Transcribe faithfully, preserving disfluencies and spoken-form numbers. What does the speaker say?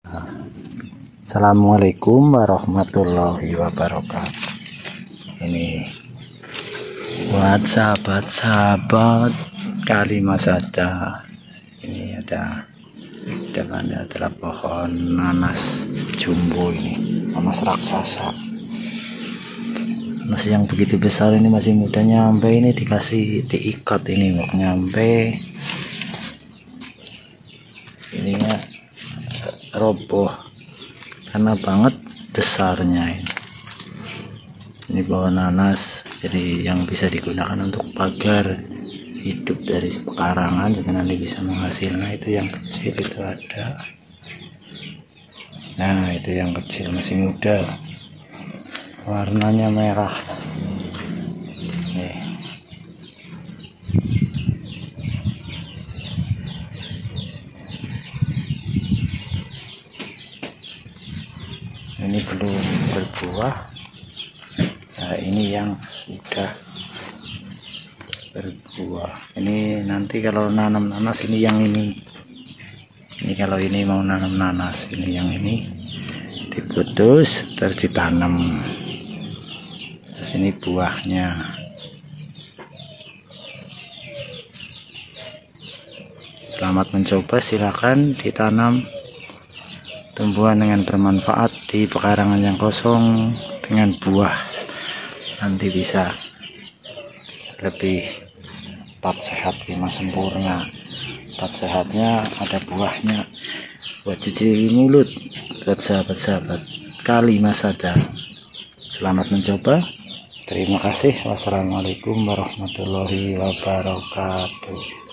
Assalamualaikum warahmatullahi wabarakatuh. Ini buat sahabat-sahabat Kalimasada. Ini ada depannya adalah pohon nanas jumbo, ini nanas raksasa. Nanas yang begitu besar ini masih muda nyampe, ini dikasih diikat ini mau nyampe. Ini ya roboh karena banget besarnya ini. Ini pohon nanas jadi yang bisa digunakan untuk pagar hidup dari pekarangan juga nanti bisa menghasilkan. Nah itu yang kecil itu ada, nah itu yang kecil masih muda, warnanya merah nih. Ini belum berbuah. Nah ini yang sudah berbuah. Ini nanti kalau nanam nanas ini yang ini. Ini kalau ini mau nanam nanas, ini yang ini diputus terus ditanam. Terus ini buahnya. Selamat mencoba, silakan ditanam tumbuhan dengan bermanfaat di pekarangan yang kosong dengan buah. Nanti bisa lebih empat sehat lima sempurna. Empat sehatnya ada buahnya buat cuci mulut buat sahabat-sahabat Kalimasada. Selamat mencoba. Terima kasih. Wassalamualaikum warahmatullahi wabarakatuh.